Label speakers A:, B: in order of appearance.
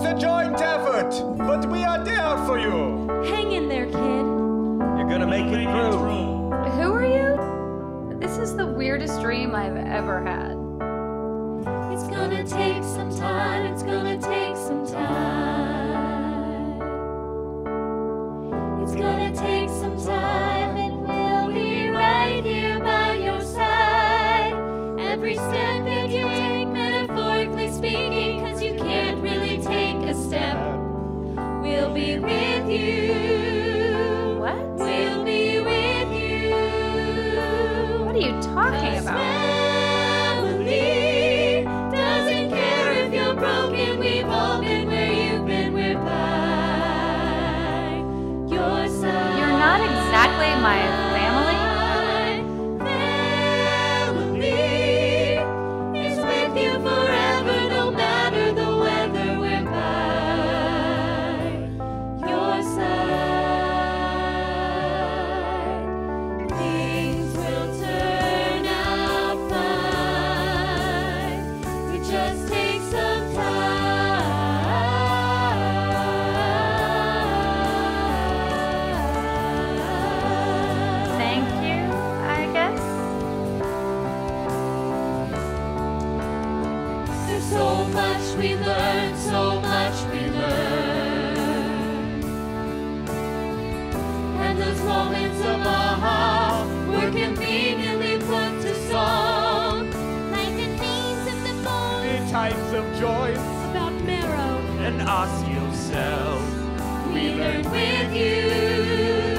A: It's a joint effort, but we are there for you.
B: Hang in there, kid.
A: You're gonna make it through.
C: Who are you? This is the weirdest dream I've ever had.
B: It's gonna take some time, it's gonna take some time. It's gonna take some time, and we'll be right here by your side. Every step that you take, metaphorically speaking, 'cause you can't really take a step. We'll be with you.
C: What?
B: We'll be with you.
C: What are you talking about?
B: Family doesn't care if you're broken. We've all been where you've been. We're by your side.
C: You're not exactly my family.
B: Family is with you forever, no matter the weather. We're by your side. Things will turn out fine. We just take some time.
C: Thank you, I guess.
B: There's so much we learn, so much we learn. And those moments of aha were conveniently put to song. Like the themes of the
A: The
B: bone
A: times of joy
B: about marrow.
A: and osteocell.
B: We learned with you.